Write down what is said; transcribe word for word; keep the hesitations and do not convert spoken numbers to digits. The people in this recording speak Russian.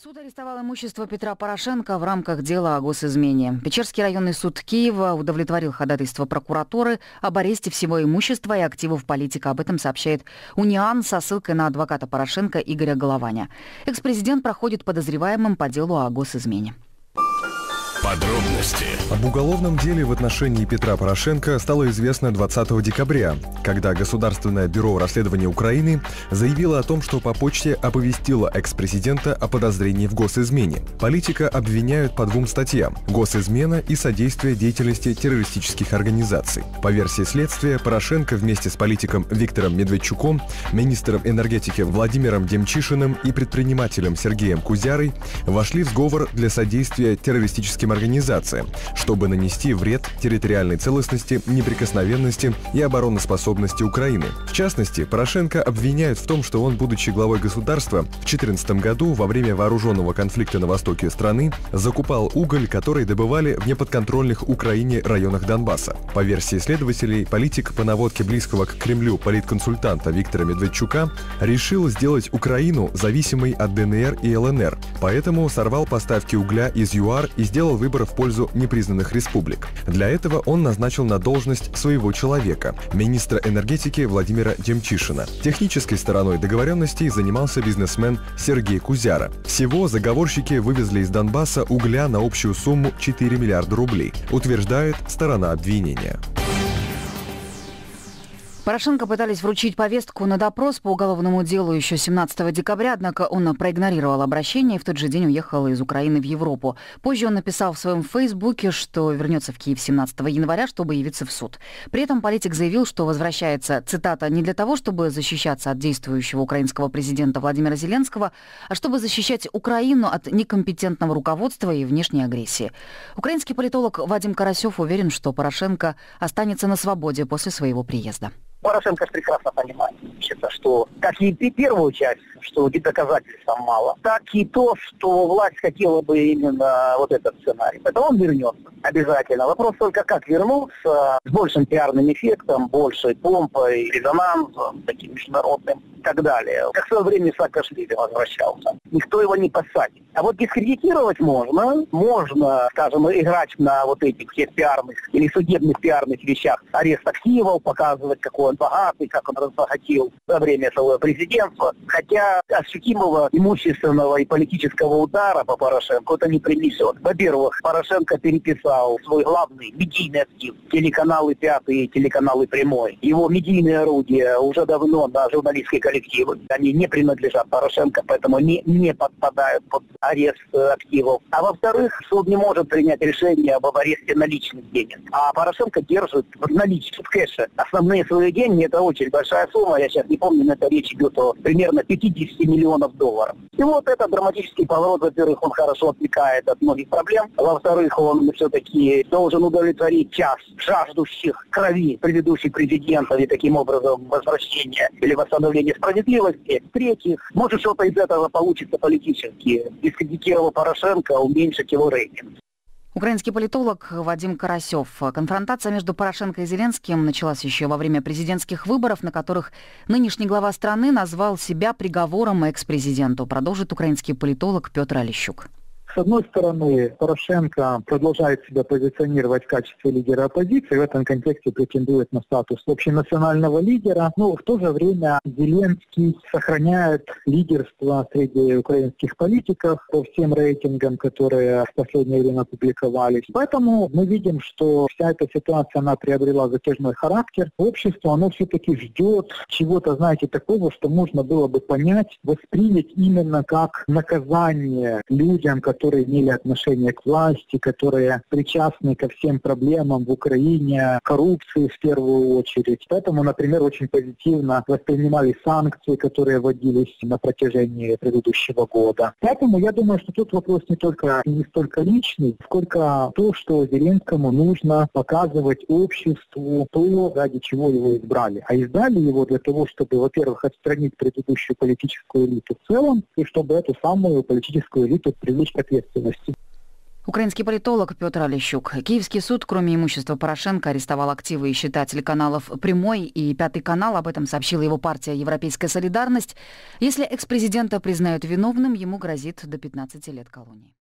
Суд арестовал имущество Петра Порошенко в рамках дела о госизмене. Печерский районный суд Киева удовлетворил ходатайство прокуратуры об аресте всего имущества и активов политика. Об этом сообщает Униан со ссылкой на адвоката Порошенко Игоря Голованя. Экс-президент проходит подозреваемым по делу о госизмене. Подробности. Об уголовном деле в отношении Петра Порошенко стало известно двадцатого декабря, когда Государственное бюро расследования Украины заявило о том, что по почте оповестило экс-президента о подозрении в госизмене. Политика обвиняют по двум статьям – госизмена и содействие деятельности террористических организаций. По версии следствия, Порошенко вместе с политиком Виктором Медведчуком, министром энергетики Владимиром Демчишиным и предпринимателем Сергеем Кузярой вошли в сговор для содействия террористическим организациям, чтобы нанести вред территориальной целостности, неприкосновенности и обороноспособности Украины. В частности, Порошенко обвиняют в том, что он, будучи главой государства, в две тысячи четырнадцатом году во время вооруженного конфликта на востоке страны закупал уголь, который добывали в неподконтрольных Украине районах Донбасса. По версии следователей, политик по наводке близкого к Кремлю политконсультанта Виктора Медведчука решил сделать Украину зависимой от ДНР и ЛНР, поэтому сорвал поставки угля из ЮАР и сделал выбор в пользу непризнанных республик. Для этого он назначил на должность своего человека, министра энергетики Владимира Демчишина. Технической стороной договоренностей занимался бизнесмен Сергей Кузяра. Всего заговорщики вывезли из Донбасса угля на общую сумму четыре миллиарда рублей, утверждает сторона обвинения. Порошенко пытались вручить повестку на допрос по уголовному делу еще семнадцатого декабря, однако он проигнорировал обращение и в тот же день уехал из Украины в Европу. Позже он написал в своем фейсбуке, что вернется в Киев семнадцатого января, чтобы явиться в суд. При этом политик заявил, что возвращается, цитата, «не для того, чтобы защищаться от действующего украинского президента Владимира Зеленского, а чтобы защищать Украину от некомпетентного руководства и внешней агрессии». Украинский политолог Вадим Карасев уверен, что Порошенко останется на свободе после своего приезда. Порошенко прекрасно понимает, что как и первую часть, что доказательств мало, так и то, что власть хотела бы именно вот этот сценарий. Это он вернется обязательно. Вопрос только, как вернуться с большим пиарным эффектом, большей помпой, резонансом, таким международным и так далее. Как в свое время Саакашвили возвращался. Никто его не посадит. А вот дискредитировать можно. Можно, скажем, играть на вот этих всех пиарных или судебных пиарных вещах. Арест активов, показывать, какой он богатый, как он разбогател во время своего президентства. Хотя ощутимого имущественного и политического удара по Порошенко это не принесет. Во-первых, Порошенко переписал свой главный медийный актив. Телеканалы «Пятый» и телеканалы «Прямой». Его медийные орудия уже давно на журналистские коллективы. Они не принадлежат Порошенко, поэтому не, не подпадают под арест активов. А во-вторых, суд не может принять решение об аресте наличных денег. А Порошенко держит в наличии, в кэше. Основные свои деньги, это очень большая сумма, я сейчас не помню, но это речь идет о примерно пятидесяти миллионов долларов. И вот этот драматический поворот, во-первых, он хорошо отвлекает от многих проблем, во-вторых, он все-таки должен удовлетворить час жаждущих крови предыдущих президентов и таким образом возвращения или восстановления справедливости. В-третьих, может что-то из этого получится политически. Дискредитировав Порошенко, уменьшить его рейтинг. Украинский политолог Вадим Карасев. Конфронтация между Порошенко и Зеленским началась еще во время президентских выборов, на которых нынешний глава страны назвал себя приговором экс-президенту. Продолжит украинский политолог Петр Олещук. С одной стороны, Порошенко продолжает себя позиционировать в качестве лидера оппозиции, в этом контексте претендует на статус общенационального лидера, но в то же время Зеленский сохраняет лидерство среди украинских политиков по всем рейтингам, которые в последнее время публиковались. Поэтому мы видим, что вся эта ситуация, она приобрела затяжной характер. Общество, оно все-таки ждет чего-то, знаете, такого, что можно было бы понять, воспринять именно как наказание людям, которые которые имели отношение к власти, которые причастны ко всем проблемам в Украине, коррупции в первую очередь. Поэтому, например, очень позитивно воспринимали санкции, которые вводились на протяжении предыдущего года. Поэтому я думаю, что тут вопрос не только не столько личный, сколько то, что Зеленскому нужно показывать обществу то, ради чего его избрали. А избрали его для того, чтобы, во-первых, отстранить предыдущую политическую элиту в целом, и чтобы эту самую политическую элиту привлечь к ответственности. Украинский политолог Петр Олещук. Киевский суд, кроме имущества Порошенко, арестовал активы и счета телеканалов «Прямой» и «Пятый канал». Об этом сообщила его партия «Европейская солидарность». Если экс-президента признают виновным, ему грозит до пятнадцати лет колонии.